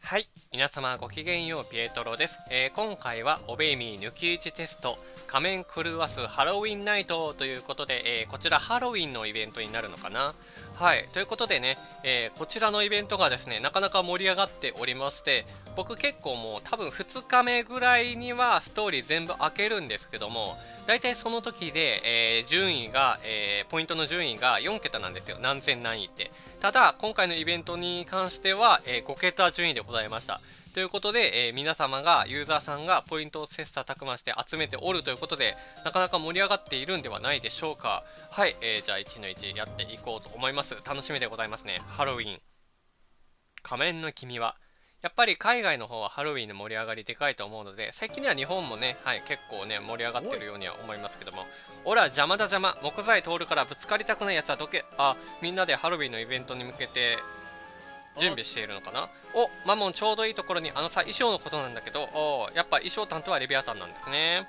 はい、皆様ごきげんよう、ピエトロです。今回はオベイミー抜き打ちテスト仮面狂わすハロウィンナイトということで、こちらハロウィンのイベントになるのかな。はい、ということでね、こちらのイベントがですね、なかなか盛り上がっておりまして、僕結構もう多分2日目ぐらいにはストーリー全部開けるんですけども、だいたいその時で、順位が、ポイントの順位が4桁なんですよ。何千何位って。ただ今回のイベントに関しては、5桁順位でございました。ということで、皆様がユーザーさんがポイントを切磋琢磨して集めておるということで、なかなか盛り上がっているんではないでしょうか。はい、じゃあ1の1やっていこうと思います。楽しみでございますね。ハロウィン仮面の君は。やっぱり海外の方はハロウィンの盛り上がりでかいと思うので、最近には日本もね、はい、結構ね盛り上がってるようには思いますけども。おら邪魔だ邪魔、木材通るからぶつかりたくないやつはどけ。あ、みんなでハロウィンのイベントに向けて準備しているのかな。お、マモンちょうどいいところに。衣装のことなんだけど、やっぱ衣装担当はレビアタンなんですね。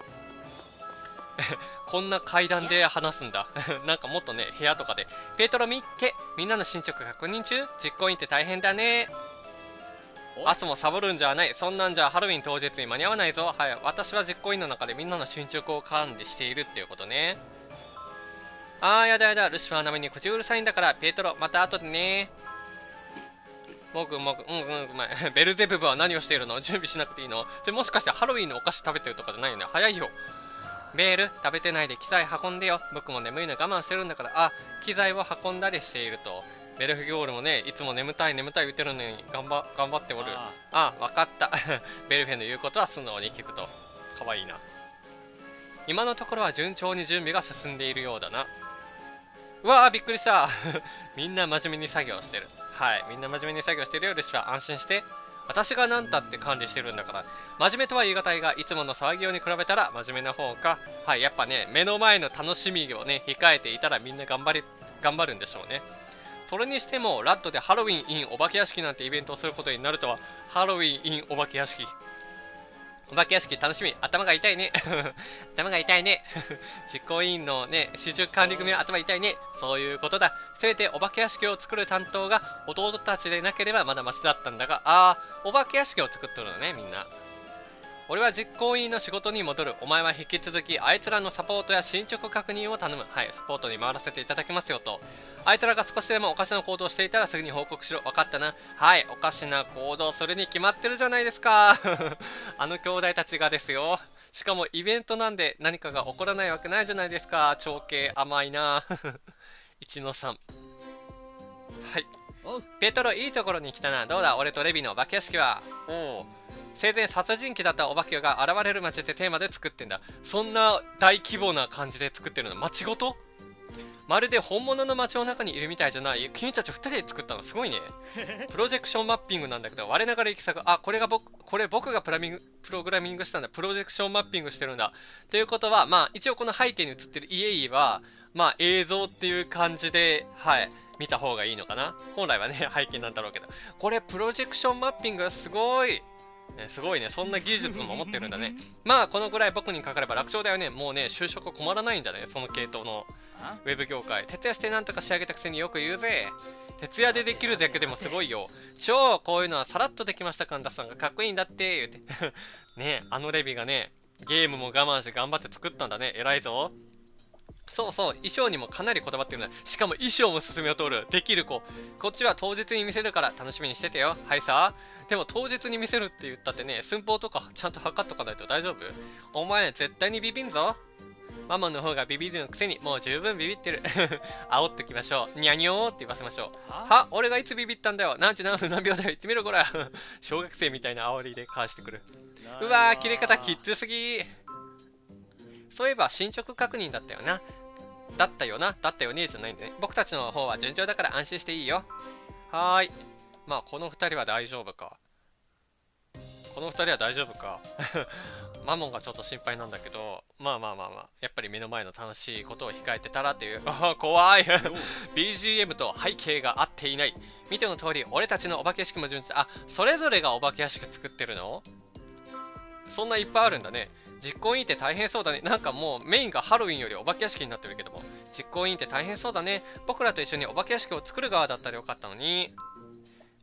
こんな階段で話すんだ。なんかもっとね、部屋とかでペトロミッケ、みんなの進捗確認中。実行委員って大変だね。明日もサボるんじゃない。そんなんじゃハロウィン当日に間に合わないぞ。はい、私は実行委員の中でみんなの進捗を管理しているっていうことね。やだやだ、ルシファー並みに口うるさいんだから。ペトロまた後でね。もぐもぐ、ベルゼブブは何をしているの。準備しなくていいの。それもしかしてハロウィンのお菓子食べてるとかじゃないよね。早いよ。ベール食べてないで機材運んでよ。僕も眠いの我慢してるんだから。あ、機材を運んだりしていると。ベルフギョールもね、いつも眠たい眠たい言ってるのに頑張っておる。わかった。ベルフェの言うことは素直に聞くと。かわいいな。今のところは順調に準備が進んでいるようだな。うわー、びっくりした。みんな真面目に作業してる。はい、みんな真面目に作業してるよ。ルシフは安心して。私が何たって管理してるんだから。真面目とは言い難いが、いつもの騒ぎように比べたら真面目な方か。はい、やっぱね、目の前の楽しみをね、控えていたらみんな頑張るんでしょうね。それにしても、ラッドでハロウィン in お化け屋敷なんてイベントをすることになるとは。ハロウィン in お化け屋敷。お化け屋敷楽しみ。頭が痛いね。頭が痛いね。実行委員のね、集中管理組は頭痛いね。そういうことだ。せめてお化け屋敷を作る担当が弟たちでなければまだマシだったんだが、お化け屋敷を作っとるのね、みんな。俺は実行委員の仕事に戻る。お前は引き続きあいつらのサポートや進捗確認を頼む。はい、サポートに回らせていただきますよと。あいつらが少しでもおかしな行動をしていたらすぐに報告しろ。分かったな。はい、おかしな行動するに決まってるじゃないですか。あの兄弟たちがですよ。しかもイベントなんで何かが起こらないわけないじゃないですか。長兄甘いな。1の3。はい。ペトロいいところに来たな。どうだ俺とレビのお化け屋敷は。おお。生前殺人鬼だったお化けが現れる街ってテーマで作ってんだ。そんな大規模な感じで作ってるの。街ごとまるで本物の街の中にいるみたいじゃない。君たち2人で作ったのすごいね。プロジェクションマッピングなんだけど、我ながら行き先。これ僕がプログラミングしたんだ。プロジェクションマッピングしてるんだ。ということは、一応この背景に映ってる家々は、映像っていう感じで、はい、見た方がいいのかな。本来はね、背景なんだろうけど。これ、プロジェクションマッピングすごい。すごいね、そんな技術も持ってるんだね。このぐらい僕にかかれば楽勝だよね。もうね、就職困らないんじゃないその系統のウェブ業界。徹夜してなんとか仕上げたくせによく言うぜ。徹夜でできるだけでもすごいよ。こういうのはさらっとできました。神田さんがかっこいいんだって言って。ねあのレビがね、ゲームも我慢して頑張って作ったんだね。偉いぞ。そうそう、衣装にもかなりこだわってるんだ。しかも衣装も進めを通る。できる子。こっちは当日に見せるから楽しみにしててよ。はいさ。でも当日に見せるって言ったってね、寸法とかちゃんと測っとかないと大丈夫？お前絶対にビビんぞ。ママの方がビビるのくせにもう十分ビビってる。煽っておきましょう。にゃにょーって言わせましょう。俺がいつビビったんだよ。何時何分何秒だよ。言ってみろこら。小学生みたいな煽りで返してくる。うわー、切れ方きっつすぎ。そういえば進捗確認だったよな。だったよねじゃないんでね。僕たちの方は順調だから安心していいよ。はーい。この2人は大丈夫か。マモンがちょっと心配なんだけど、やっぱり目の前の楽しいことを控えてたらっていう。怖い。BGM と背景が合っていない。見ての通り、俺たちのお化け屋敷も順調。それぞれがお化け屋敷作ってるの？そんないっぱいあるんだね。実行委員って大変そうだね。なんかもうメインがハロウィンよりお化け屋敷になってるけども。実行委員って大変そうだね。僕らと一緒にお化け屋敷を作る側だったらよかったのに。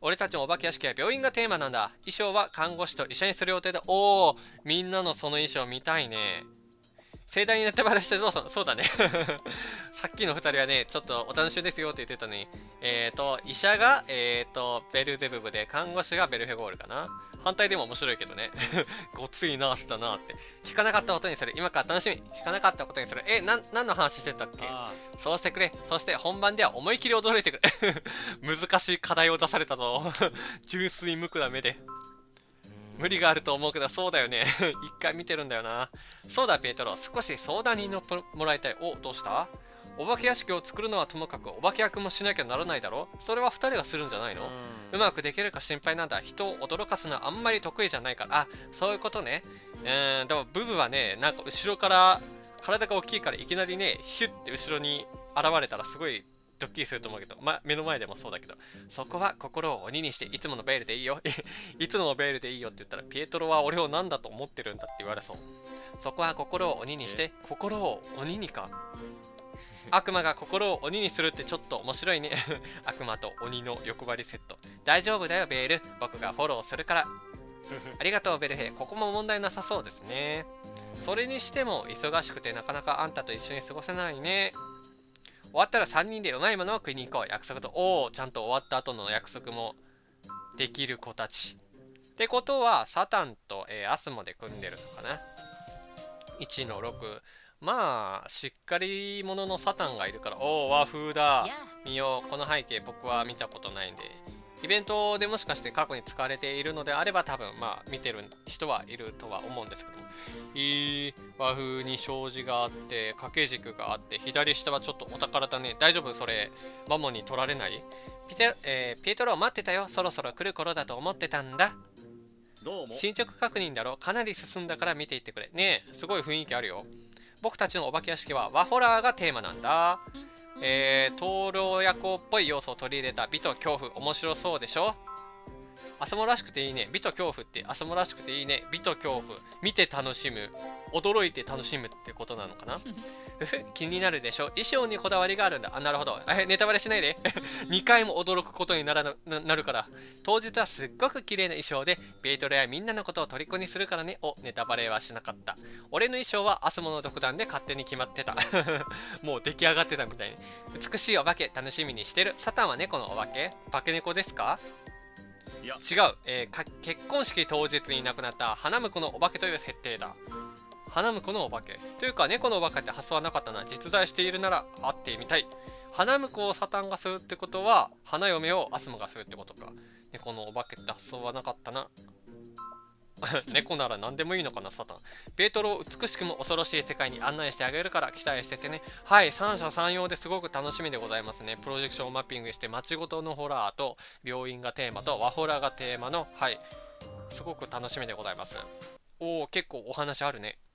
俺たちのお化け屋敷は病院がテーマなんだ。衣装は看護師と医者にする予定だ。おお、みんなのその衣装見たいね。盛大にネタバレしてどうぞ。そうだね。さっきの2人はね、ちょっとお楽しみですよって言ってたのに、医者が、ベルゼブブで、看護師がベルフェゴールかな。反対でも面白いけどね。ごついナースだなって。聞かなかったことにする。今から楽しみ。聞かなかったことにする。何の話してたっけ？そうしてくれ。そして本番では思い切り驚いてくれ。難しい課題を出されたぞ。純粋無垢な目で。無理があると思うけど、そうだよね。一回見てるんだよな。そうだ、ペトロ。少し相談に乗ってもらいたい。お、どうした？お化け屋敷を作るのはともかく、お化け役もしなきゃならないだろ？それは2人がするんじゃないの？うまくできるか心配なんだ。人を驚かすのはあんまり得意じゃないから。あ、そういうことね。でも、ブブはね、なんか後ろから、体が大きいからいきなりね、ヒュッて後ろに現れたらすごいドッキリすると思うけど、目の前でもそうだけど、そこは心を鬼にしていつものベールでいいよ。いつものベールでいいよって言ったら、ピエトロは俺を何だと思ってるんだって言われそう。そこは心を鬼にして、心を鬼にか。悪魔が心を鬼にするってちょっと面白いね。悪魔と鬼の欲張りセット。大丈夫だよ、ベール。僕がフォローするから。ありがとう、ベルヘイ。ここも問題なさそうですね。それにしても忙しくてなかなかあんたと一緒に過ごせないね。終わったら3人でうまいものを食いに行こう。約束と。おお、ちゃんと終わった後の約束もできる子たち。ってことは、サタンと、アスモで組んでるのかな。1の6。まあ、しっかり者のサタンがいるから。おお、和風だ。見よう。この背景僕は見たことないんで。イベントでもしかして過去に使われているのであれば多分まあ見てる人はいるとは思うんですけども、和風に障子があって掛け軸があって左下はちょっとお宝だね。大丈夫？それマモに取られない？ピエトロ待ってたよ。そろそろ来る頃だと思ってたんだ。どうも。進捗確認だろ。かなり進んだから見ていってくれ。ねえ、すごい雰囲気あるよ。僕たちのお化け屋敷はワホラーがテーマなんだ。灯籠役っぽい要素を取り入れた美と恐怖、面白そうでしょ？アスモらしくていいね。美と恐怖ってアスモらしくていいね。美と恐怖、見て楽しむ、驚いて楽しむってことなのかな。気になるでしょ。衣装にこだわりがあるんだ。あ、なるほど。ネタバレしないで。2回も驚くことになるから。当日はすっごく綺麗な衣装でベイトレやみんなのことを虜にするからね。お、ネタバレはしなかった。俺の衣装はアスモの独断で勝手に決まってた。もう出来上がってたみたいに。美しいお化け楽しみにしてる。サタンは猫のお化け？化け猫ですか？違う、結婚式当日に亡くなった花婿のお化けという設定だ。花婿のお化けというか猫のお化けって発想はなかったな。実在しているなら会ってみたい。花婿をサタンがするってことは花嫁をアスモがするってことか。猫のお化けって発想はなかったな。猫なら何でもいいのかな、サタン。ペートロを美しくも恐ろしい世界に案内してあげるから期待しててね。はい、三者三様ですごく楽しみでございますね。プロジェクションをマッピングして街ごとのホラーと病院がテーマと和ホラーがテーマの、はい、すごく楽しみでございます。おお、結構お話あるね。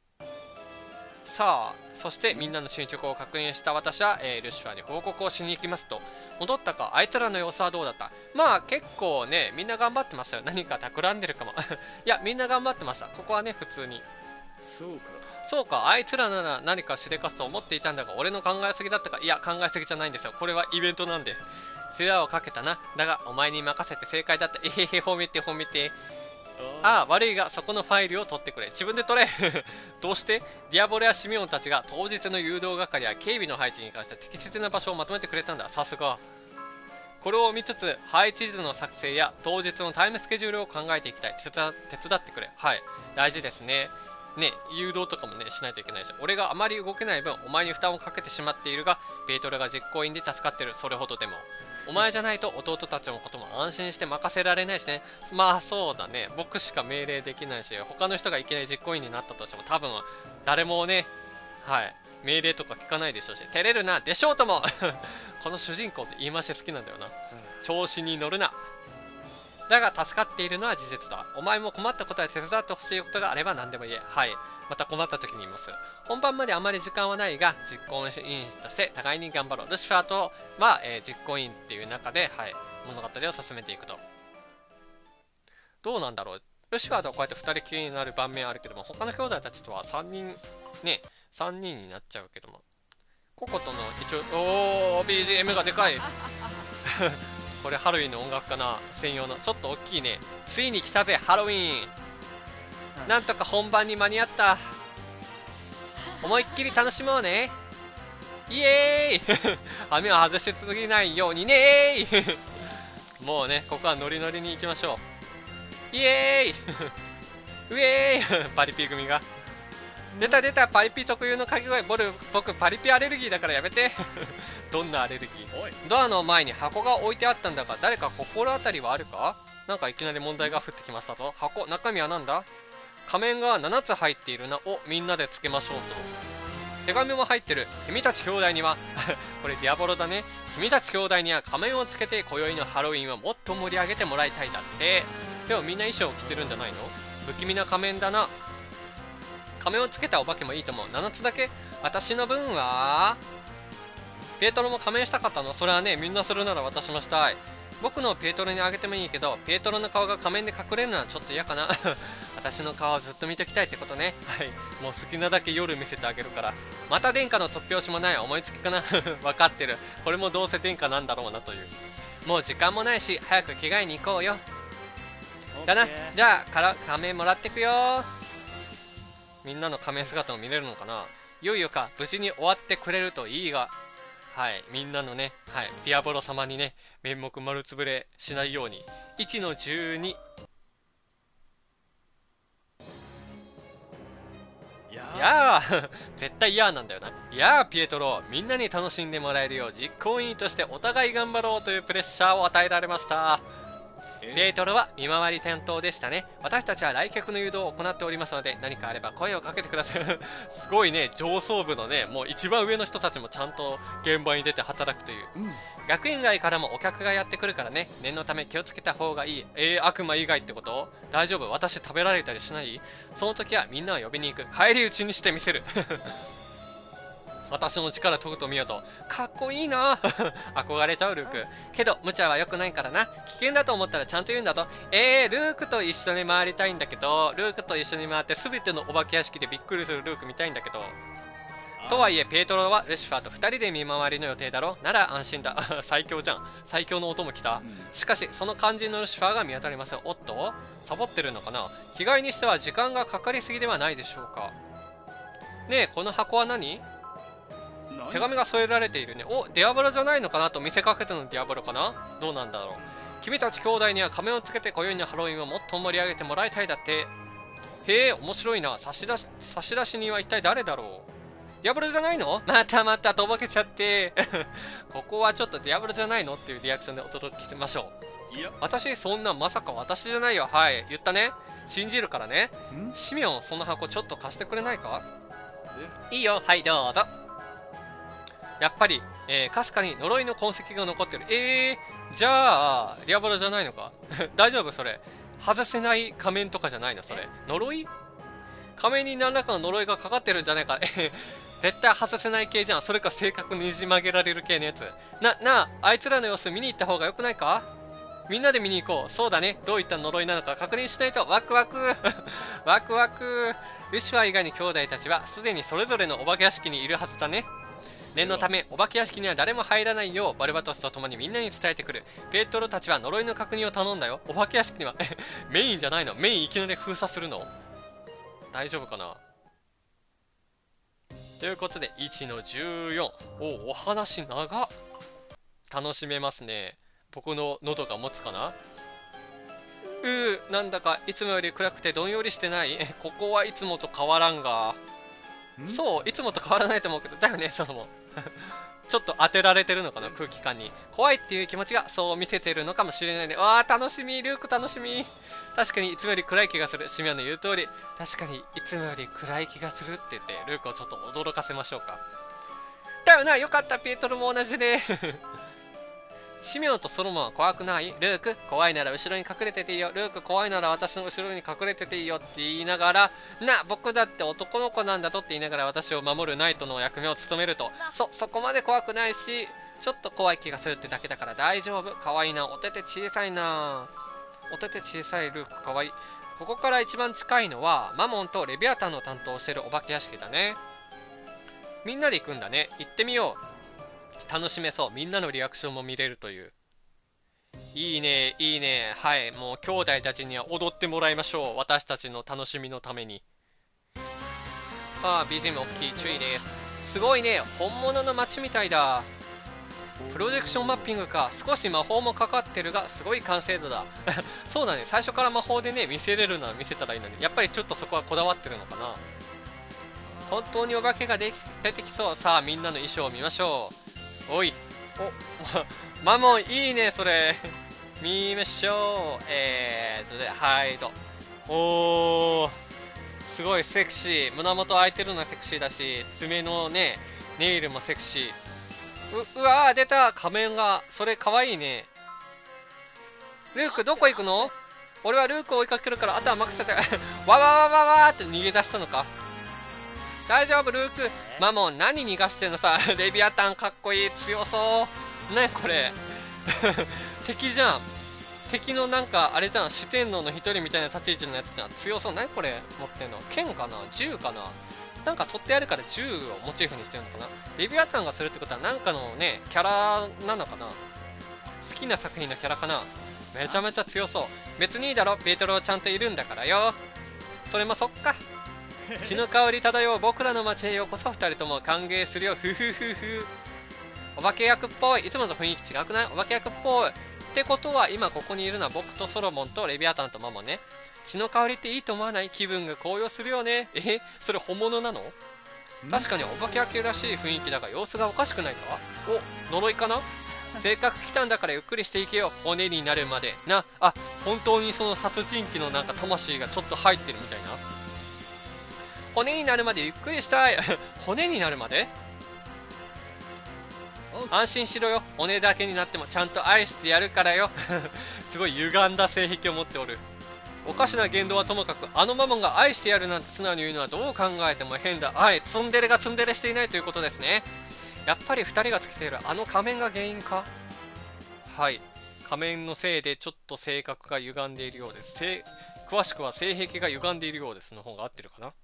さあ、そしてみんなの進捗を確認した私は、ルシファーに報告をしに行きますと。戻ったか？あいつらの様子はどうだった？まあ結構ね、みんな頑張ってましたよ。何か企んでるかも。いや、みんな頑張ってました。ここはね、普通に。そうか、あいつらなら何かしでかすと思っていたんだが、俺の考えすぎだったか？いや、考えすぎじゃないんですよ。これはイベントなんで。世話をかけたな。だが、お前に任せて正解だった。えへへ、褒めて褒めて。ああ、悪いがそこのファイルを取ってくれ。自分で取れ。どうして？ディアボレやシミオンたちが当日の誘導係や警備の配置に関して適切な場所をまとめてくれたんだ。さすが。これを見つつ配置図の作成や当日のタイムスケジュールを考えていきたい。手伝ってくれ。はい、大事ですね。ね、誘導とかもねしないといけないし、俺があまり動けない分お前に負担をかけてしまっているが、ペートルが実行委員で助かってる。それほどでも。お前じゃないと弟たちのことも安心して任せられないしね。まあそうだね、僕しか命令できないし、他の人がいきなり実行委員になったとしても多分誰もね、はい、命令とか聞かないでしょうし、照れるなでしょうとも。この主人公って言い回し好きなんだよな。調子に乗るな。だが助かっているのは事実だ。お前も困ったことや手伝ってほしいことがあれば何でも言え。はい、また困った時に言います。本番まであまり時間はないが、実行委員として互いに頑張ろう。ルシファーとは、実行委員っていう中で、はい、物語を進めていくと。どうなんだろう。ルシファーとはこうやって2人きりになる場面あるけども、他の兄弟たちとは3人ね、3人になっちゃうけども、ココとの一応、おー BGM がでかい。 これハロウィンの音楽かな、専用の。ちょっと大きいね。ついに来たぜハロウィン。なんとか本番に間に合った。思いっきり楽しもうね。イエーイ雨を外しすぎないようにねーもうね、ここはノリノリに行きましょう。イエーイウェーイパリピ組が出た出た。パリピ特有の掛け声。僕パリピアレルギーだからやめてどんなアレルギー？ドアの前に箱が置いてあったんだが、誰か心当たりはあるか？なんかいきなり問題が降ってきましたぞ。箱、中身は何だ？仮面が7つ入っているな。お、みんなでつけましょうと。手紙も入ってる。君たち兄弟にはこれディアボロだね。君たち兄弟には仮面をつけて今宵のハロウィンをもっと盛り上げてもらいたいだって。でもみんな衣装を着てるんじゃないの？不気味な仮面だな。仮面をつけたお化けもいいと思う。7つだけ。私の分はペートロも仮面したかったの？それはね、みんなするなら私もしたい。僕のペートロにあげてもいいけど、ペートロの顔が仮面で隠れるのはちょっと嫌かな私の顔をずっと見ておきたいってことね。はい、もう好きなだけ夜見せてあげるから。また殿下の突拍子もない思いつきかな分かってる。これもどうせ殿下なんだろうなという。もう時間もないし早く着替えに行こうよ。だな。じゃあ仮面もらってくよ。みんなの仮面姿を見れるのかな。いよいよか。無事に終わってくれるといいが。はい、みんなのね、はい、ディアボロ様にね、面目丸つぶれしないように。1の12。いやー絶対やーなんだよな。いやーピエトロ、みんなに楽しんでもらえるよう実行委員としてお互い頑張ろうというプレッシャーを与えられました。ペートロは見回り担当でしたね。私たちは来客の誘導を行っておりますので、何かあれば声をかけてくださいすごいね、上層部のね、もう一番上の人たちもちゃんと現場に出て働くという、学院外からもお客がやってくるからね、念のため気をつけた方がいい。悪魔以外ってこと？大丈夫？私食べられたりしない？その時はみんなを呼びに行く。返り討ちにしてみせる私の力研ぐと見ようと。かっこいいな憧れちゃうルーク。けど無茶は良くないからな。危険だと思ったらちゃんと言うんだぞ。ルークと一緒に回りたいんだけど、ルークと一緒に回って全てのお化け屋敷でびっくりするルーク見たいんだけど。とはいえペートロはルシファーと2人で見回りの予定だろ。なら安心だ最強じゃん。最強の音も来た。しかしその肝心のルシファーが見当たりません。おっとサボってるのかな。着替えにしては時間がかかりすぎではないでしょうか。ねえ、この箱は何？手紙が添えられているね。お、ディアボロじゃないのかなと見せかけてのディアボロかな。どうなんだろう。君たち兄弟には仮面をつけて今宵のハロウィンをもっと盛り上げてもらいたいだって。へえ、面白いな。差出人は一体誰だろう。ディアボロじゃないの？またとぼけちゃってここはちょっとディアボロじゃないのっていうリアクションでお届けしましょう。私そんな、まさか私じゃないよ。はい、言ったね。信じるからね。シミオン、その箱ちょっと貸してくれないか？いいよ、はいどうぞ。やっぱり、かすかに呪いの痕跡が残ってる。じゃあディアボロじゃないのか大丈夫？それ外せない仮面とかじゃないの？それ呪い？仮面に何らかの呪いがかかってるんじゃないか絶対外せない系じゃん。それか正確にねじ曲げられる系のやつ。あいつらの様子見に行った方がよくないか？みんなで見に行こう。そうだね。どういった呪いなのか確認しないと。ワクワクワクワク。ルシファー以外の兄弟たちはすでにそれぞれのお化け屋敷にいるはずだね。念のためお化け屋敷には誰も入らないようバルバトスと共にみんなに伝えてくる。ペートロたちは呪いの確認を頼んだよ。お化け屋敷にはメインじゃないの？メインいきなり封鎖するの？大丈夫かな。ということで1の14。お話長っ。楽しめますね。僕の喉が持つかな。なんだかいつもより暗くてどんよりしてない？ここはいつもと変わらんが。そう、いつもと変わらないと思うけど、だよね、ソロモンちょっと当てられてるのかな、空気感に。怖いっていう気持ちがそう見せてるのかもしれないね。わあ、楽しみ、ルーク楽しみ。確かにいつもより暗い気がする。シミアの言う通り、確かにいつもより暗い気がするって言って、ルークをちょっと驚かせましょうか。だよな、よかった、ピエトロも同じでシミオンとソロモンは怖くない？ルーク、怖いなら後ろに隠れてていいよ。ルーク、怖いなら私の後ろに隠れてていいよって言いながら、僕だって男の子なんだぞって言いながら私を守るナイトの役目を務めると。そこまで怖くないし、ちょっと怖い気がするってだけだから大丈夫。可愛いな。お手手小さいな。お手手小さいルーク可愛い。ここから一番近いのはマモンとレビアタンの担当してるお化け屋敷だね。みんなで行くんだね。行ってみよう。楽しめそう。みんなのリアクションも見れるという。 いいねいいね。はい、もう兄弟たちには踊ってもらいましょう。私たちの楽しみのために。ああ、BGM 大きい。注意です。すごいね、本物の街みたいだ。プロジェクションマッピングか。少し魔法もかかってるがすごい完成度だ。そうだね、最初から魔法でね見せれるなら見せたらいいのに、やっぱりちょっとそこはこだわってるのかな。本当にお化けが出てきそう。さあみんなの衣装を見ましょう。おいおマモンいいねそれ。見ましょう。はいと。おー、すごいセクシー。胸元開いてるのはセクシーだし、爪のねネイルもセクシー。うわー出た仮面が。それかわいいね。ルークどこ行くの？俺はルークを追いかけるからあとは任せて。わわわわわーって逃げ出したのか。大丈夫ルーク。マモン何逃がしてんのさ。レビアタンかっこいい。強そうねこれ。敵じゃん。敵のなんかあれじゃん、四天王の一人みたいな立ち位置のやつじゃん。強そう。何これ持ってんの？剣かな？銃かな？なんか取ってあるから銃をモチーフにしてるのかな。レビアタンがするってことはなんかのねキャラなのかな。好きな作品のキャラかな。めちゃめちゃ強そう。別にいいだろ、ピエトロちゃんといるんだからよ。それもそっか。血の香り漂う僕らの街へようこそ。2人とも歓迎するよ。ふふふふ。お化け役っぽい。いつもと雰囲気違くない？お化け役っぽいってことは今ここにいるのは僕とソロモンとレビアタンとママね。血の香りっていいと思わない？気分が高揚するよね。それ本物なの？確かにお化け役らしい雰囲気だが様子がおかしくないか？お、呪いかな？せっかく来たんだからゆっくりしていけよ。骨になるまでな。あ、本当にその殺人鬼のなんか魂がちょっと入ってるみたいな。骨になるまでゆっくりしたい。骨になるまで？安心しろよ。骨だけになってもちゃんと愛してやるからよ。すごい歪んだ性癖を持っておる。おかしな言動はともかく、あのマモンが愛してやるなんて素直に言うのはどう考えても変だ。はい、ツンデレがツンデレしていないということですね。やっぱり2人がつけているあの仮面が原因か。はい、仮面のせいでちょっと性格が歪んでいるようです。詳しくは性癖が歪んでいるようですの方が合ってるかな。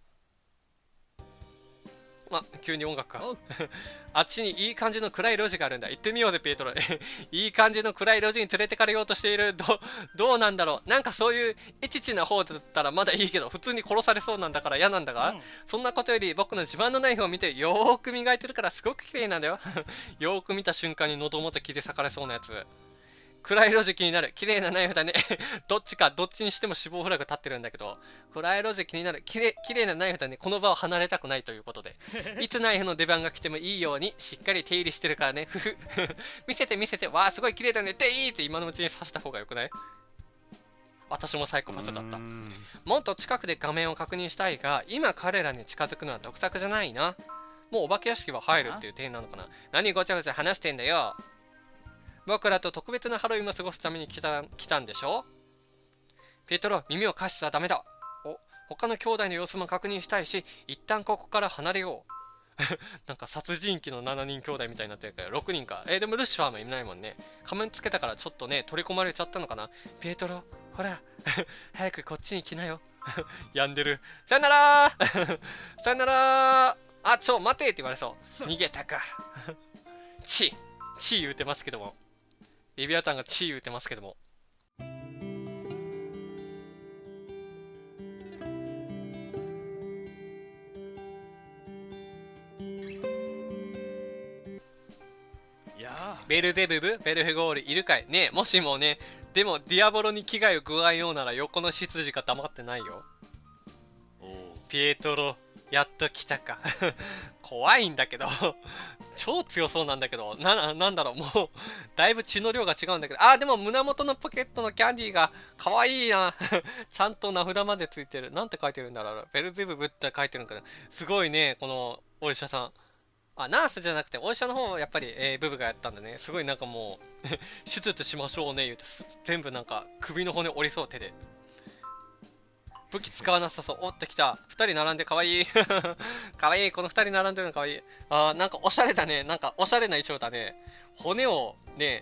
急に音楽か。あっちにいい感じの暗い路地があるんだ。行ってみようぜピエトロ。いい感じの暗い路地に連れてかれようとしている。どうなんだろう。なんかそういうエチチな方だったらまだいいけど、普通に殺されそうなんだから嫌なんだが、そんなことより僕の自慢のナイフを見てよーく磨いてるからすごく綺麗なんだよ。よーく見た瞬間に喉元切り裂かれそうなやつ。暗い路地気になる。綺麗なナイフだね。どっちにしても死亡フラグ立ってるんだけど、暗い路地気になる。綺麗なナイフだね。この場を離れたくないということで、いつナイフの出番が来てもいいようにしっかり手入れしてるからね。ふふ。見せて見せて。わあ、すごい綺麗だね。でいいって今のうちに刺した方がよくない？私もサイコパスだった。もっと近くで画面を確認したいが、今彼らに近づくのは得策じゃないな。もうお化け屋敷は入るっていう点なのかな。何ごちゃごちゃ話してんだよ。僕らと特別なハロウィンを過ごすために来たんでしょ？ピエトロ、耳を貸しちゃダメだ。他の兄弟の様子も確認したいし、一旦ここから離れよう。なんか殺人鬼の7人兄弟みたいになってるから6人か。でもルシファーもいないもんね。仮面つけたからちょっとね、取り込まれちゃったのかな。ピエトロ、ほら、早くこっちに来なよ。病んでる。さよならー。さよならー。あ、待てって言われそう。逃げたか。チ言うてますけども。レビアタンが言うてますけども。ベルゼブブ、ベルフゴールいるかいね。もしもね、でもディアボロに危害を加えようなら横の執事が黙ってないよ。ピエトロ、やっと来たか。怖いんだけど。超強そうなんだけど、なんだろう、もう、だいぶ血の量が違うんだけど、でも胸元のポケットのキャンディーが可愛いな。ちゃんと名札までついてる。なんて書いてるんだろう。ベルゼブブって書いてるんかな。すごいね、このお医者さん。ナースじゃなくてお医者の方をやっぱり、ブブがやったんだね。すごいなんかもう、手術しましょうね、言うて、全部なんか首の骨折りそう手で。武器使わなさそう。おっと来た。2人並んでかわいい。かわいい。この2人並んでるのかわいい。なんかおしゃれだね。なんかおしゃれな衣装だね。骨をね、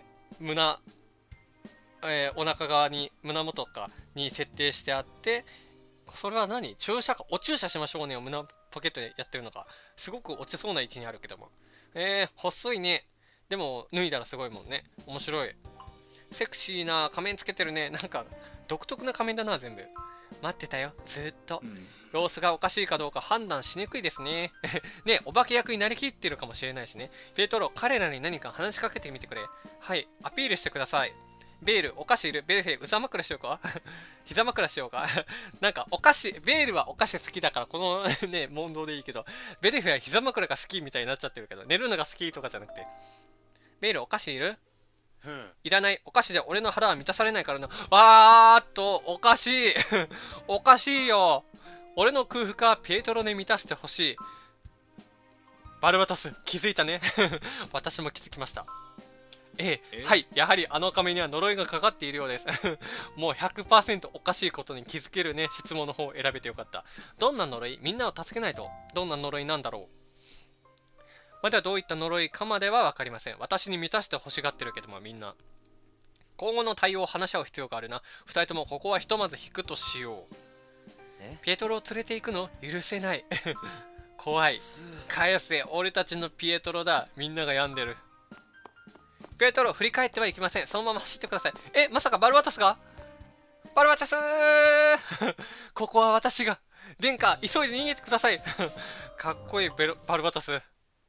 お腹側に、胸元かに設定してあって、それは何？お注射しましょうねを胸ポケットでやってるのか。すごく落ちそうな位置にあるけども。細いね。でも脱いだらすごいもんね。面白い。 セクシーな仮面つけてるね。なんか独特な仮面だな全部。待ってたよずっと。様子がおかしいかどうか判断しにくいですね。ね、お化け役になりきってるかもしれないしね。ピエトロ、彼らに何か話しかけてみてくれ。はい、アピールしてください。ベール、お菓子いる。ベルフェ、うざ枕しようか膝枕しようかなんかお菓子、ベールはお菓子好きだからこのね、問答でいいけど、ベルフェは膝枕が好きみたいになっちゃってるけど、寝るのが好きとかじゃなくて。ベール、お菓子いる？いらない。お菓子じゃ俺の腹は満たされないからな。わーっと、おかしいおかしいよ。俺の空腹はピエトロに満たしてほしい。バルバタス、気づいたね私も気づきました。はい、やはりあの仮面には呪いがかかっているようですもう 100% おかしいことに気づけるね、質問の方を選べてよかった。どんな呪い？みんなを助けないと。どんな呪いなんだろう。まだどういった呪いかまでは分かりません。私に満たして欲しがってるけどもみんな。今後の対応を話し合う必要があるな。2人ともここはひとまず引くとしよう。ピエトロを連れて行くの？許せない怖い。返せ、俺たちのピエトロだ。みんなが病んでる。ピエトロ、振り返ってはいけません。そのまま走ってください。まさかバルバタスが？バルバタスここは私が。殿下、急いで逃げてくださいかっこいいバルバタス。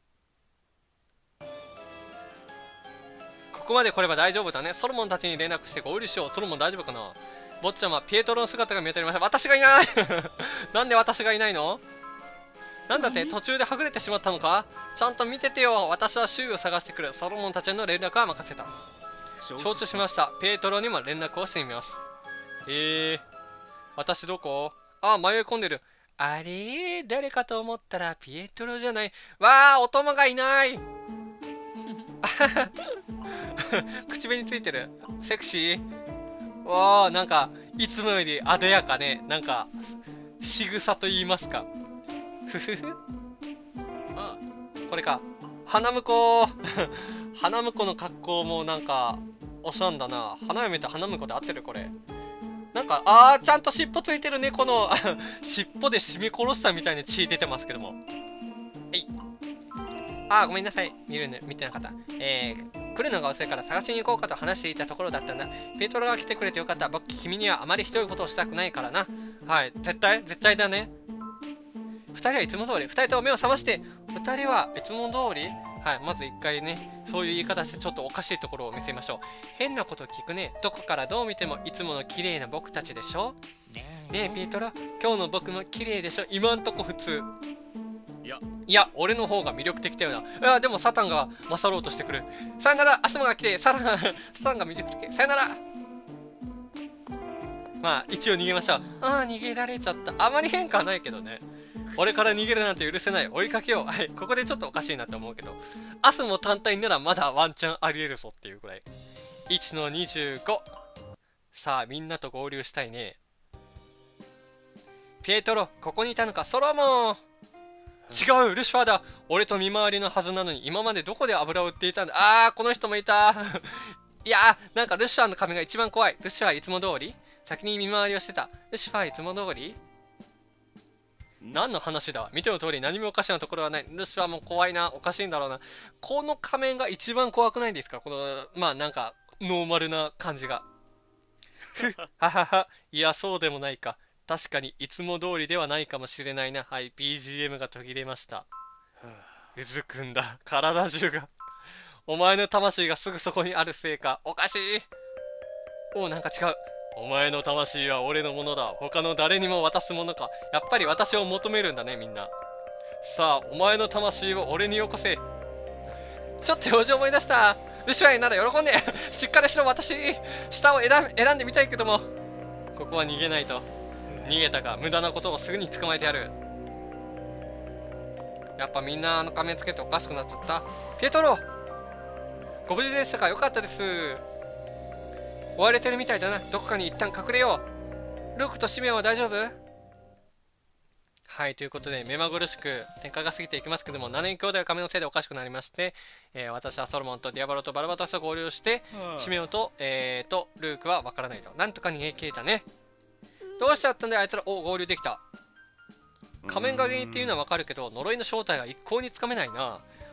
ここまで来れば大丈夫だね。ソロモンたちに連絡して合流しよう。ソロモン大丈夫かな？坊ちゃま、ピエトロの姿が見当たりません。私がいないなんで私がいないの？なんだって途中ではぐれてしまったのか？ちゃんと見ててよ。私は周囲を探してくる。ソロモンたちへの連絡は任せた。承知しました。ピエトロにも連絡をしてみます。私どこ？あ、迷い込んでる。あれ？誰かと思ったらピエトロじゃない。わあ、お供がいない口紅ついてる。セクシー。わあ、なんかいつもよりあでやかね。なんか仕草と言いますか。ふふふ。これか。花婿花婿の格好もなんかおしゃんだな。花嫁と花婿で合ってるこれ。なんかちゃんと尻尾ついてるね。この尻尾で締め殺したみたいに血出てますけども。ごめんなさい。見てなかった。来るのが遅いから探しに行こうかと話していたところだったんだ。ピエトロが来てくれてよかった。僕、君にはあまりひどいことをしたくないからな。はい、絶対だね。2人はいつも通り。2人とも目を覚まして。2人はいつも通り。はい、まず1回ね、そういう言い方してちょっとおかしいところを見せましょう。変なこと聞くね。どこからどう見てもいつもの綺麗な僕たちでしょ。ねえ、ピエトロ、今日の僕も綺麗でしょ。今んとこ普通。いや、俺の方が魅力的だよな。いや、でもサタンが勝ろうとしてくる。さよなら、アスマが来て、サタンが魅力的。さよなら。まあ、一応逃げましょう。逃げられちゃった。あまり変化はないけどね。俺から逃げるなんて許せない。追いかけよう。はい、ここでちょっとおかしいなって思うけど。アスも単体ならまだワンチャンありえるぞっていうくらい。1の25。さあ、みんなと合流したいね。ピエトロ、ここにいたのか。ソロモン。違う、ルシファーだ。俺と見回りのはずなのに今までどこで油を売っていたんだ。この人もいたいやー、なんかルシファーの髪が一番怖い。ルシファーいつも通り先に見回りをしてた。ルシファーいつも通り何の話だ。見ての通り何もおかしなところはない。ルシファーも怖いな。おかしいんだろうな。この仮面が一番怖くないですか？このまあなんかノーマルな感じがははは。いや、そうでもないか。確かにいつも通りではないかもしれないな。はい、BGM が途切れました。うずくんだ。体中が。お前の魂がすぐそこにあるせいか。おかしい。なんか違う。お前の魂は俺のものだ。他の誰にも渡すものか。やっぱり私を求めるんだね、みんな。さあ、お前の魂を俺によこせ。ちょっと表情思い出した。ルシファーなら喜んでしっかりしろ。私下を選んでみたいけども、ここは逃げないと。逃げたか。無駄なことをすぐに捕まえてやる。やっぱみんな仮面つけておかしくなっちゃった。ピエトロ、ご無事でしたか？よかったです。追われてるみたいだな。どこかに一旦隠れよう。ルークとシメオは大丈夫？はい、ということで目まぐるしく展開が過ぎていきますけども、7人兄弟は仮面のせいでおかしくなりまして、私はソロモンとディアバロとバルバタスと合流して、シメオとルークは分からないと。なんとか逃げ切れたね。どうしちゃったんだよあいつら。合流できた。仮面が原因っていうのは分かるけど、呪いの正体が一向につかめないな。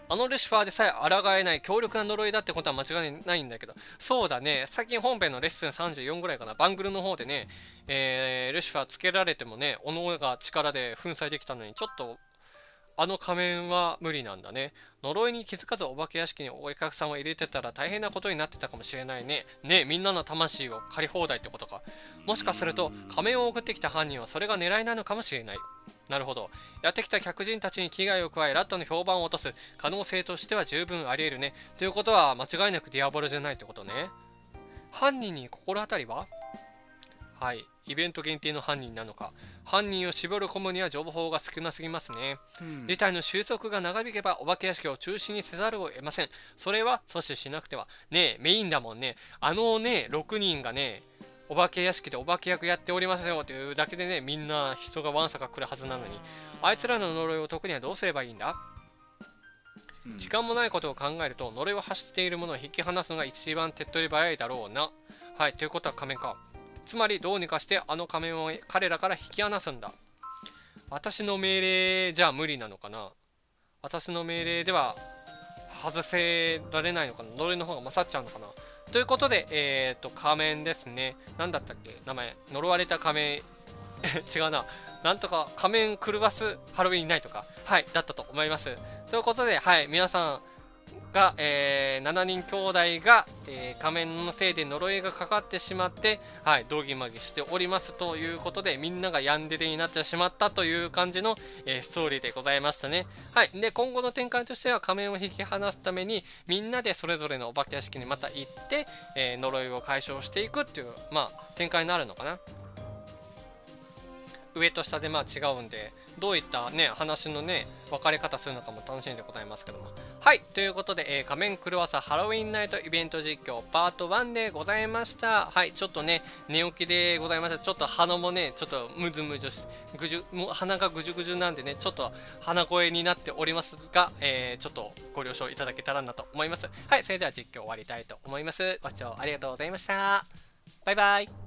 あのルシファーでさえ抗えない強力な呪いだってことは間違いないんだけど、そうだね、最近本編のレッスン34ぐらいかな、バングルの方でね、ルシファーつけられてもね、おのが力で粉砕できたのに、ちょっとあの仮面は無理なんだね。呪いに気づかずお化け屋敷にお客さんを入れてたら大変なことになってたかもしれないね。ねえ、みんなの魂を借り放題ってことか。もしかすると仮面を送ってきた犯人はそれが狙いなのかもしれない。なるほど。やってきた客人たちに危害を加え、ラットの評判を落とす可能性としては十分あり得るね。ということは間違いなくディアボロじゃないってことね。犯人に心当たりは？はい。イベント限定の犯人なのか。犯人を絞る込むには情報が少なすぎますね。事態の収束が長引けばお化け屋敷を中止にせざるを得ません。それは阻止しなくては。ねえ、メインだもんね。あのね、6人がね、お化け屋敷でお化け役やっておりますよっていうだけでね、みんな人がわんさか来るはずなのに、あいつらの呪いを解くにはどうすればいいんだ？時間もないことを考えると、呪いを発しているものを引き離すのが一番手っ取り早いだろうな。はい、ということは仮面か。つまりどうにかしてあの仮面を彼らから引き離すんだ。私の命令じゃ無理なのかな。私の命令では外せられないのかな。呪いの方が勝っちゃうのかな。ということで、仮面ですね。何だったっけ名前。呪われた仮面。違うな。なんとか仮面狂わすハロウィンナイトか。はい、だったと思います。ということで、はい、皆さんが、7人兄弟が、仮面のせいで呪いがかかってしまって、はい、道義まぎしておりますということで、みんながヤンデレになってしまったという感じの、ストーリーでございましたね。はい、で今後の展開としては仮面を引き離すためにみんなでそれぞれのお化け屋敷にまた行って、呪いを解消していくっていう、まあ、展開になるのかな。上と下でまあ違うんで、どういったね話のね分かれ方するのかも楽しみでございますけども。はい、ということで、仮面狂わさハロウィンナイトイベント実況パート1でございました。はい、ちょっとね寝起きでございました。ちょっと鼻もねちょっとムズムズしもう鼻がぐじゅぐじゅなんでね、ちょっと鼻声になっておりますが、ちょっとご了承いただけたらなと思います。はい、それでは実況終わりたいと思います。ご視聴ありがとうございました。バイバイ。